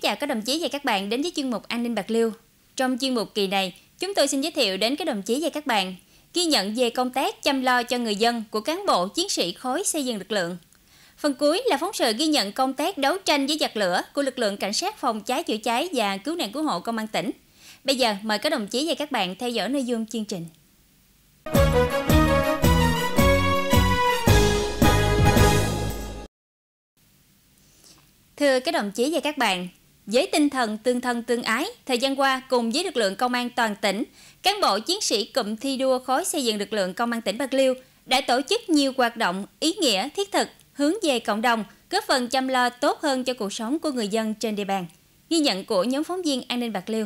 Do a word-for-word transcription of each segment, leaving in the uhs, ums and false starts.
chào các đồng chí và các bạn đến với chuyên mục An ninh Bạc Liêu. Trong chuyên mục kỳ này, chúng tôi xin giới thiệu đến các đồng chí và các bạn ghi nhận về công tác chăm lo cho người dân của cán bộ chiến sĩ khối xây dựng lực lượng. Phần cuối là phóng sự ghi nhận công tác đấu tranh với giặc lửa của lực lượng cảnh sát phòng cháy chữa cháy và cứu nạn cứu hộ công an tỉnh. Bây giờ mời các đồng chí và các bạn theo dõi nội dung chương trình. Thưa các đồng chí và các bạn, với tinh thần tương thân tương ái, thời gian qua cùng với lực lượng công an toàn tỉnh, cán bộ chiến sĩ cụm thi đua khối xây dựng lực lượng công an tỉnh Bạc Liêu đã tổ chức nhiều hoạt động ý nghĩa thiết thực hướng về cộng đồng, góp phần chăm lo tốt hơn cho cuộc sống của người dân trên địa bàn. Ghi nhận của nhóm phóng viên An ninh Bạc Liêu.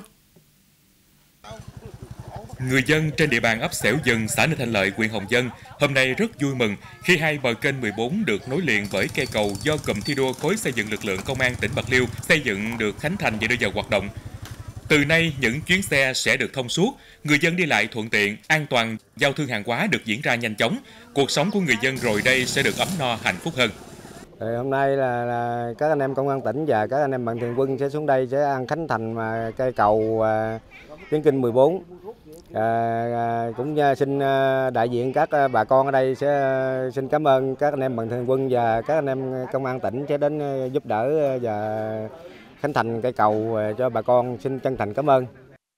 Người dân trên địa bàn ấp Xẻo Dần, xã Ninh Thành Lợi, huyện Hồng Dân hôm nay rất vui mừng khi hai bờ kênh mười bốn được nối liền bởi cây cầu do cụm thi đua khối xây dựng lực lượng công an tỉnh Bạc Liêu xây dựng được khánh thành và đưa vào hoạt động. Từ nay, những chuyến xe sẽ được thông suốt, người dân đi lại thuận tiện, an toàn, giao thương hàng hóa được diễn ra nhanh chóng. Cuộc sống của người dân rồi đây sẽ được ấm no, hạnh phúc hơn. Hôm nay là, là các anh em công an tỉnh và các anh em mạnh thường quân sẽ xuống đây sẽ ăn khánh thành mà cây cầu à, tuyến kênh mười bốn. À, à, cũng xin đại diện các bà con ở đây sẽ xin cảm ơn các anh em mạnh thường quân và các anh em công an tỉnh sẽ đến giúp đỡ và khánh thành cây cầu cho bà con, xin chân thành cảm ơn.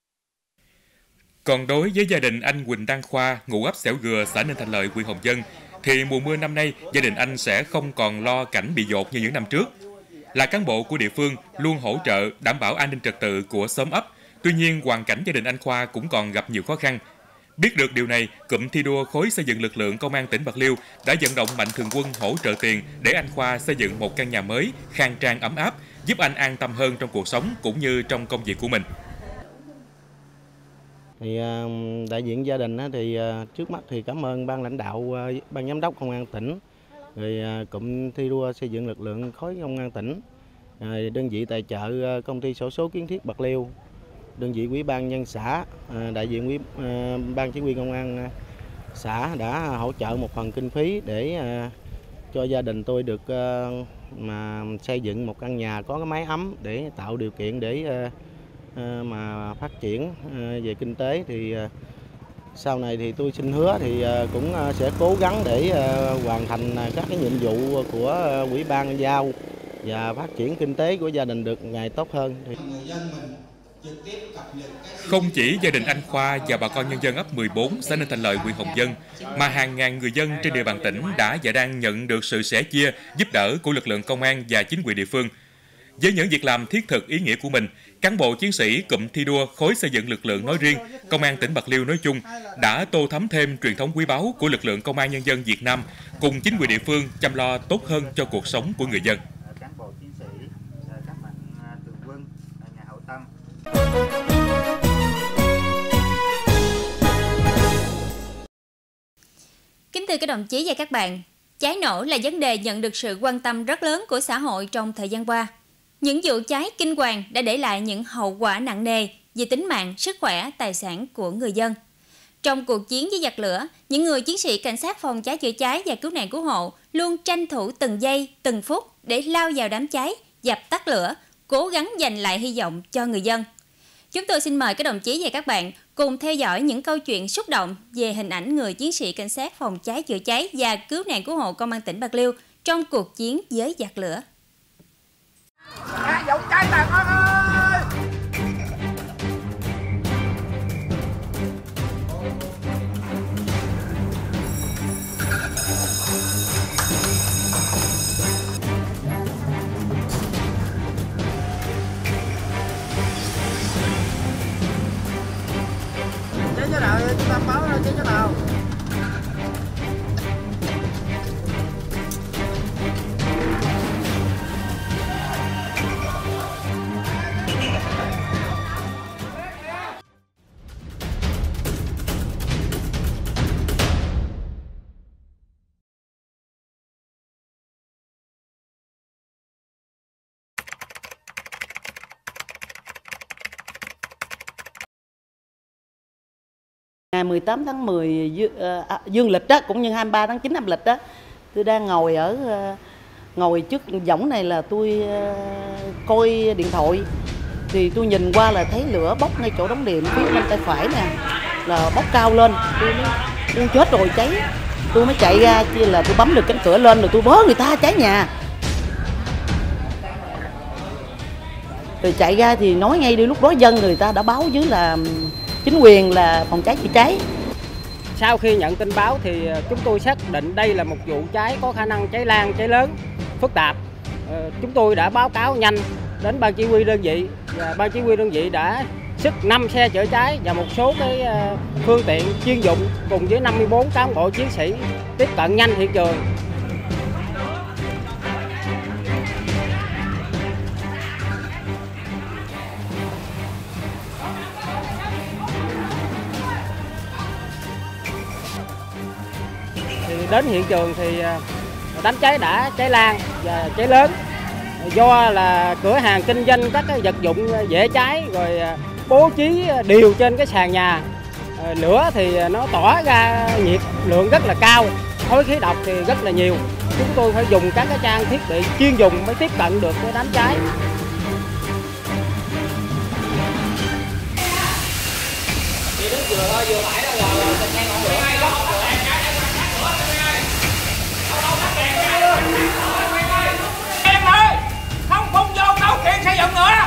Còn đối với gia đình anh Quỳnh Đăng Khoa, ngụ ấp Xẻo Gừa, xã Ninh Thành Lợi, huyện Hồng Dân, thì mùa mưa năm nay gia đình anh sẽ không còn lo cảnh bị dột như những năm trước. Là cán bộ của địa phương luôn hỗ trợ đảm bảo an ninh trật tự của xóm ấp. Tuy nhiên, hoàn cảnh gia đình anh Khoa cũng còn gặp nhiều khó khăn. Biết được điều này, cụm thi đua khối xây dựng lực lượng công an tỉnh Bạc Liêu đã vận động mạnh thường quân hỗ trợ tiền để anh Khoa xây dựng một căn nhà mới, khang trang ấm áp, giúp anh an tâm hơn trong cuộc sống cũng như trong công việc của mình. Thì đại diện gia đình thì trước mắt thì cảm ơn ban lãnh đạo, ban giám đốc công an tỉnh, rồi cụm thi đua xây dựng lực lượng khối công an tỉnh, đơn vị tài trợ công ty xổ số kiến thiết Bạc Liêu, đơn vị ủy ban nhân xã, đại diện ủy ban chỉ huy công an xã đã hỗ trợ một phần kinh phí để cho gia đình tôi được mà xây dựng một căn nhà có cái mái ấm để tạo điều kiện để mà phát triển về kinh tế. Thì sau này thì tôi xin hứa thì cũng sẽ cố gắng để hoàn thành các cái nhiệm vụ của ủy ban giao và phát triển kinh tế của gia đình được ngày tốt hơn. Không chỉ gia đình anh Khoa và bà con nhân dân ấp mười bốn, xã Ninh Thành Lợi, huyện Hồng Dân, mà hàng ngàn người dân trên địa bàn tỉnh đã và đang nhận được sự sẻ chia, giúp đỡ của lực lượng công an và chính quyền địa phương. Với những việc làm thiết thực ý nghĩa của mình, cán bộ chiến sĩ cụm thi đua khối xây dựng lực lượng nói riêng, công an tỉnh Bạc Liêu nói chung đã tô thắm thêm truyền thống quý báu của lực lượng công an nhân dân Việt Nam, cùng chính quyền địa phương chăm lo tốt hơn cho cuộc sống của người dân. Kính thưa các đồng chí và các bạn, cháy nổ là vấn đề nhận được sự quan tâm rất lớn của xã hội trong thời gian qua. Những vụ cháy kinh hoàng đã để lại những hậu quả nặng nề về tính mạng, sức khỏe, tài sản của người dân. Trong cuộc chiến với giặc lửa, những người chiến sĩ cảnh sát phòng cháy chữa cháy và cứu nạn cứu hộ luôn tranh thủ từng giây, từng phút để lao vào đám cháy, dập tắt lửa, cố gắng giành lại hy vọng cho người dân. Chúng tôi xin mời các đồng chí và các bạn cùng theo dõi những câu chuyện xúc động về hình ảnh người chiến sĩ cảnh sát phòng cháy chữa cháy và cứu nạn cứu hộ công an tỉnh Bạc Liêu trong cuộc chiến với giặc lửa. Vụ cháy bà con ơi! Cháy chỗ nào? Chúng ta báo ra cháy chỗ nào? Ngày mười tám tháng mười dương, uh, dương lịch đó, cũng như hai mươi ba tháng chín âm lịch đó, tôi đang ngồi ở uh, ngồi trước võng này là tôi coi điện thoại, thì tôi nhìn qua là thấy lửa bốc ngay chỗ đóng điện phía bên tay phải nè, là bốc cao lên. Tôi mới tôi chết rồi, cháy. Tôi mới chạy ra, kia là tôi bấm được cánh cửa lên rồi tôi bớ người ta cháy nhà. Rồi chạy ra thì nói ngay đi, lúc đó dân người ta đã báo với là chính quyền là phòng cháy chữa cháy. Sau khi nhận tin báo thì chúng tôi xác định đây là một vụ cháy có khả năng cháy lan, cháy lớn, phức tạp. Chúng tôi đã báo cáo nhanh đến ban chỉ huy đơn vị, và ban chỉ huy đơn vị đã sức năm xe chữa cháy và một số cái phương tiện chuyên dụng cùng với năm mươi bốn cán bộ chiến sĩ tiếp cận nhanh hiện trường. Thì đến hiện trường thì đám cháy đã cháy lan và cháy lớn, do là cửa hàng kinh doanh các cái vật dụng dễ cháy rồi bố trí đều trên cái sàn nhà. Lửa thì nó tỏa ra nhiệt lượng rất là cao, khói khí độc thì rất là nhiều. Chúng tôi phải dùng các cái trang thiết bị chuyên dùng mới tiếp cận được cái đám cháy. Thì đứng vừa thôi, vừa phải đó rồi, rồi nghe ngọn lửa ngay đó. Em ơi, không phun vô cấu kiện xây dựng nữa.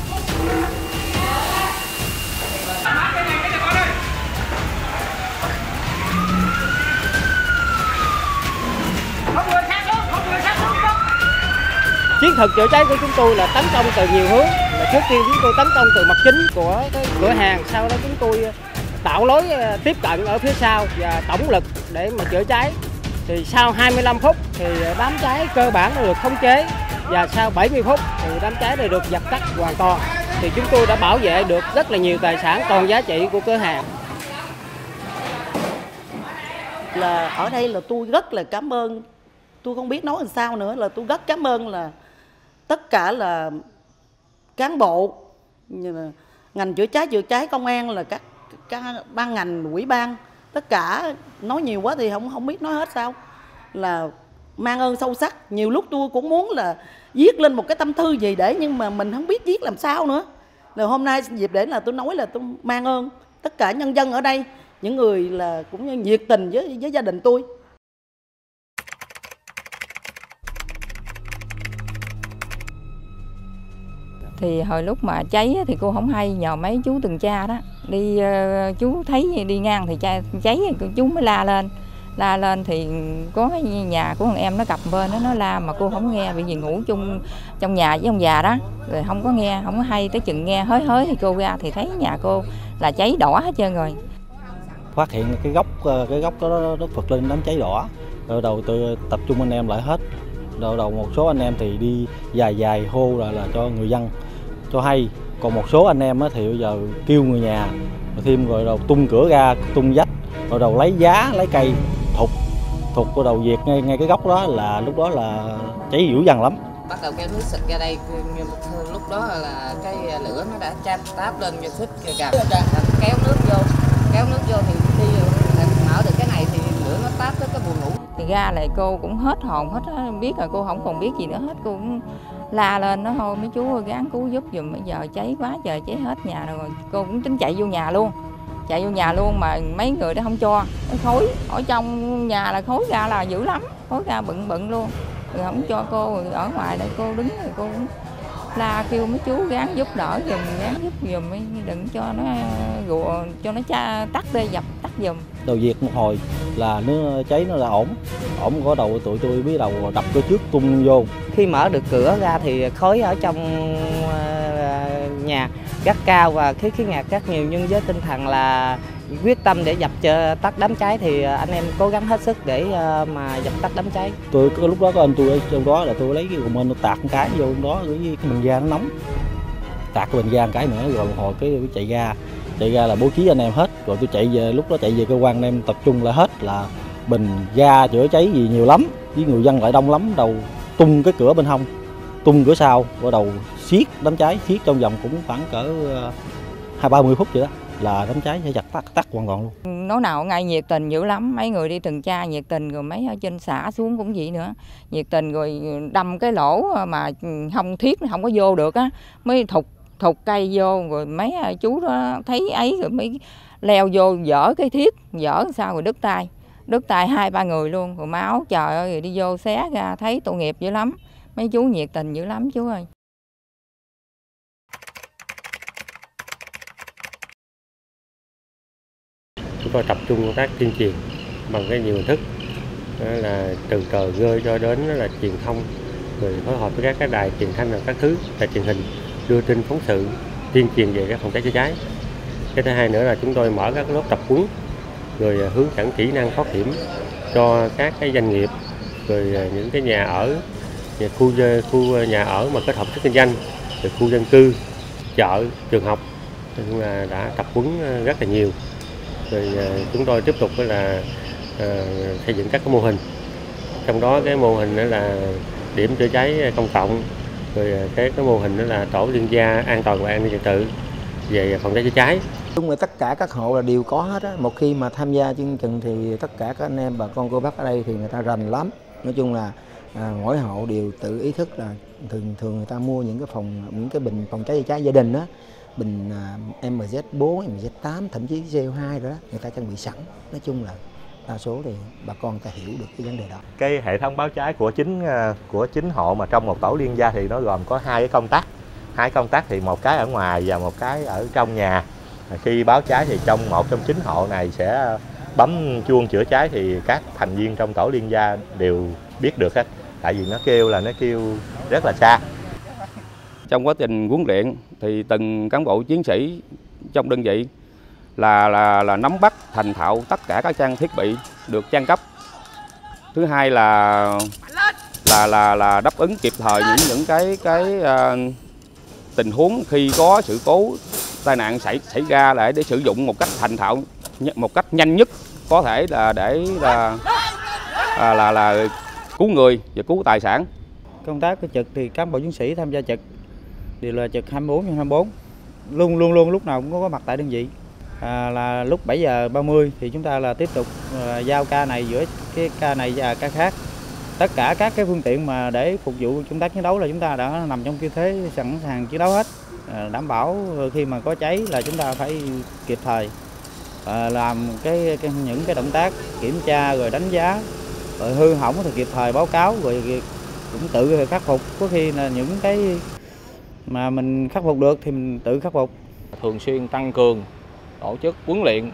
Không người sát xuống, không người sát xuống. Chiến thuật chữa cháy của chúng tôi là tấn công từ nhiều hướng. Là trước tiên chúng tôi tấn công từ mặt chính của cái cửa hàng, sau đó chúng tôi tạo lối tiếp cận ở phía sau và tổng lực để mà chữa cháy. Thì sau hai mươi lăm phút thì đám cháy cơ bản đã được khống chế, và sau bảy mươi phút thì đám cháy đã được dập tắt hoàn toàn. Thì chúng tôi đã bảo vệ được rất là nhiều tài sản còn giá trị của cửa hàng. Là ở đây là tôi rất là cảm ơn, tôi không biết nói làm sao nữa, là tôi rất cảm ơn là tất cả là cán bộ, như là ngành chữa cháy, chữa cháy, công an, là các, các ban ngành, ủy ban, tất cả. Nói nhiều quá thì không không biết nói hết sao, là mang ơn sâu sắc. Nhiều lúc tôi cũng muốn là viết lên một cái tâm thư gì để, nhưng mà mình không biết viết làm sao nữa. Rồi hôm nay dịp để là tôi nói là tôi mang ơn tất cả nhân dân ở đây, những người là cũng như nhiệt tình với với gia đình tôi. Thì hồi lúc mà cháy thì cô không hay, nhờ mấy chú tuần tra đó đi, uh, chú thấy đi ngang thì cháy chú mới la lên. La lên thì có cái nhà của thằng em nó cặp bên đó, nó la mà cô không nghe, bởi vì ngủ chung trong nhà với ông già đó, rồi không có nghe, không có hay. Tới chừng nghe hới hới thì cô ra thì thấy nhà cô là cháy đỏ hết trơn rồi. Phát hiện cái gốc cái gốc đó nó phật lên đám cháy đỏ, rồi đầu tôi tập trung anh em lại hết. Đầu đầu một số anh em thì đi dài dài hô là, là cho người dân cho hay, còn một số anh em thì bây giờ kêu người nhà, rồi thêm rồi đầu tung cửa ra, tung vách, rồi đầu lấy giá lấy cây thục thục vào đầu diệt ngay ngay cái gốc đó, là lúc đó là cháy dữ dằn lắm. Bắt đầu kéo nước xịt ra đây, lúc đó là cái lửa nó đã chạm táp lên cho xích kìa, kéo nước vô, kéo nước vô thì đi mở được cái này thì lửa nó táp tới cái buồng ngủ. Thì ra là cô cũng hết hồn hết, biết là cô không còn biết gì nữa hết, cô cũng la lên nó thôi mấy chú gắng cứu giúp giùm, bây giờ cháy quá trời, cháy hết nhà rồi. Cô cũng tính chạy vô nhà luôn, chạy vô nhà luôn mà mấy người đó không cho, cái khói ở trong nhà là khói ra là dữ lắm, khói ra bận bận luôn, rồi không cho cô, rồi ở ngoài đây cô đứng rồi cô cũng la kêu mấy chú gắng giúp đỡ giùm, gắng giúp giùm, đừng cho nó rùa, cho nó cha tắt đi, dập tắt giùm. Đầu diệt một hồi là nó cháy nó là ổn, ổn có đầu tụi tôi biết đầu đập cái trước tung vô. Khi mở được cửa ra thì khói ở trong nhà rất cao và khí khí ngạt rất nhiều, nhưng với tinh thần là quyết tâm để dập tắt đám cháy thì anh em cố gắng hết sức để mà dập tắt đám cháy. Tôi lúc đó có anh tôi ở trong đó là tôi lấy cái gồm tôi tạt một cái vô trong đó, cái bình ga nó nóng, tạt cái bình ga một cái nữa, rồi một hồi cái chạy ra chạy ra là bố trí anh em hết, rồi tôi chạy về, lúc đó chạy về cơ quan anh em tập trung lại hết, là bình ga chữa cháy gì nhiều lắm, với người dân lại đông lắm, đầu tung cái cửa bên hông, tung cửa sau, bắt đầu siết đám cháy, siết trong vòng cũng khoảng cỡ hai ba mươi phút vậy đó. là đám cháy sẽ dập tắt tắt hoàn toàn luôn. Nói nào ngay nhiệt tình dữ lắm, mấy người đi tuần tra nhiệt tình, rồi mấy ở trên xã xuống cũng vậy nữa, nhiệt tình, rồi đâm cái lỗ mà không thiết không có vô được á, mới thục thục cây vô, rồi mấy chú đó thấy ấy rồi mới leo vô dỡ cái thiết, dỡ sao rồi đứt tay, đứt tay hai ba người luôn, rồi máu trời ơi, rồi đi vô xé ra thấy tội nghiệp dữ lắm, mấy chú nhiệt tình dữ lắm chú ơi. Chúng tôi tập trung công tác tuyên truyền bằng cái nhiều hình thức, đó là từ tờ rơi cho đến là truyền thông, rồi phối hợp với các cái đài truyền thanh và các thứ đài truyền hình đưa tin phóng sự tuyên truyền về cái phòng cháy chữa cháy. Cái thứ hai nữa là chúng tôi mở các lớp tập huấn rồi hướng dẫn kỹ năng thoát hiểm cho các cái doanh nghiệp, rồi những cái nhà ở, nhà khu khu nhà ở mà kết hợp với kinh doanh, rồi khu dân cư, chợ, trường học, nên là đã tập huấn rất là nhiều. Rồi chúng tôi tiếp tục là uh, xây dựng các cái mô hình, trong đó cái mô hình đó là điểm chữa cháy công cộng, rồi cái cái mô hình đó là tổ liên gia an toàn và an ninh trật tự về phòng cháy chữa cháy. Đúng là tất cả các hộ là đều có hết á. Một khi mà tham gia chương trình thì tất cả các anh em bà con cô bác ở đây thì người ta rành lắm. Nói chung là à, mỗi hộ đều tự ý thức là thường thường người ta mua những cái phòng những cái bình phòng cháy chữa cháy gia đình á, bình à, em zét bốn, em zét tám, thậm chí xê o hai rồi đó, người ta trang bị sẵn. Nói chung là đa số thì bà con ta hiểu được cái vấn đề đó. Cái hệ thống báo cháy của chính của chính hộ mà trong một tổ liên gia thì nó gồm có hai cái công tắc, hai công tắc thì một cái ở ngoài và một cái ở trong nhà. Khi báo cháy thì trong một trong chín hộ này sẽ bấm chuông chữa cháy thì các thành viên trong tổ liên gia đều biết được hết, tại vì nó kêu là nó kêu rất là xa. Trong quá trình huấn luyện thì từng cán bộ chiến sĩ trong đơn vị là là là nắm bắt thành thạo tất cả các trang thiết bị được trang cấp. Thứ hai là là là là đáp ứng kịp thời những những cái cái uh, tình huống khi có sự cố tai nạn xảy xảy ra, để để sử dụng một cách thành thạo, một cách nhanh nhất có thể là để là là là, là cứu người và cứu tài sản. Công tác cái trực thì cán bộ chiến sĩ tham gia trực đều là trực hai mươi bốn trên hai mươi bốn, luôn luôn luôn lúc nào cũng có mặt tại đơn vị. À, là lúc bảy giờ ba mươi thì chúng ta là tiếp tục à, giao ca này giữa cái ca này và ca khác. Tất cả các cái phương tiện mà để phục vụ công tác chiến đấu là chúng ta đã nằm trong tư thế sẵn sàng chiến đấu hết, à, đảm bảo khi mà có cháy là chúng ta phải kịp thời à, làm cái, cái những cái động tác kiểm tra rồi đánh giá, rồi hư hỏng thì kịp thời báo cáo, rồi cũng tự khắc phục. Có khi là những cái mà mình khắc phục được thì mình tự khắc phục. Thường xuyên tăng cường tổ chức huấn luyện,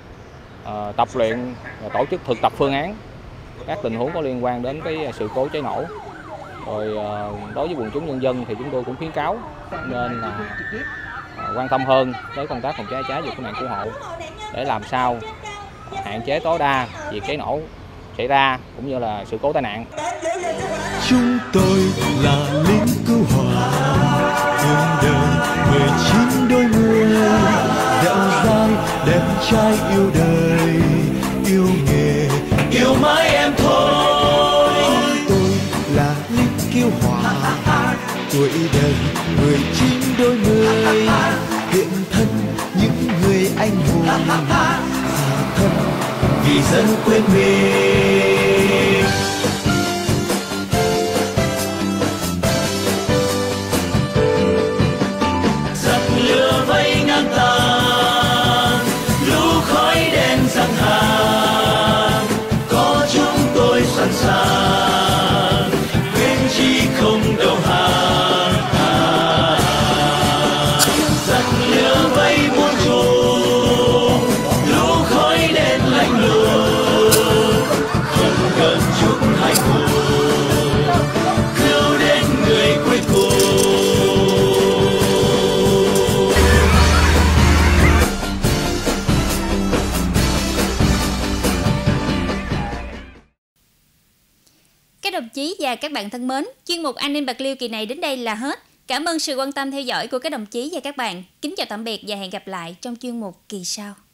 uh, tập luyện và tổ chức thực tập phương án các tình huống có liên quan đến cái sự cố cháy nổ. Rồi uh, đối với quần chúng nhân dân thì chúng tôi cũng khuyến cáo nên là uh, quan tâm hơn tới công tác phòng cháy cháy và cứu nạn cứu hộ để làm sao hạn chế tối đa việc cháy nổ xảy ra cũng như là sự cố tai nạn. Chúng tôi là lính cứu hỏa, đường đời mười chín đôi mươi, dẻo dai đẹp trai yêu đời, yêu nghề, yêu mãi em thôi. Tôi là lính cứu hỏa, tuổi đời mười chín đôi mươi, hiện thân những người anh hùng, xả thân vì dân quên mình. Giặc lửa vây ngang tàn, lũ khói đen giăng hàng, có chúng tôi sẵn sàng, quên chi không đầu hàng. Giặc lửa vây muôn trùng, lũ khói đen lạnh lùng, không gần chút hạnh phúc, cứu đến người cuối cùng. Các đồng chí và các bạn thân mến, chuyên mục An ninh Bạc Liêu kỳ này đến đây là hết. Cảm ơn sự quan tâm theo dõi của các đồng chí và các bạn. Kính chào tạm biệt và hẹn gặp lại trong chuyên mục kỳ sau.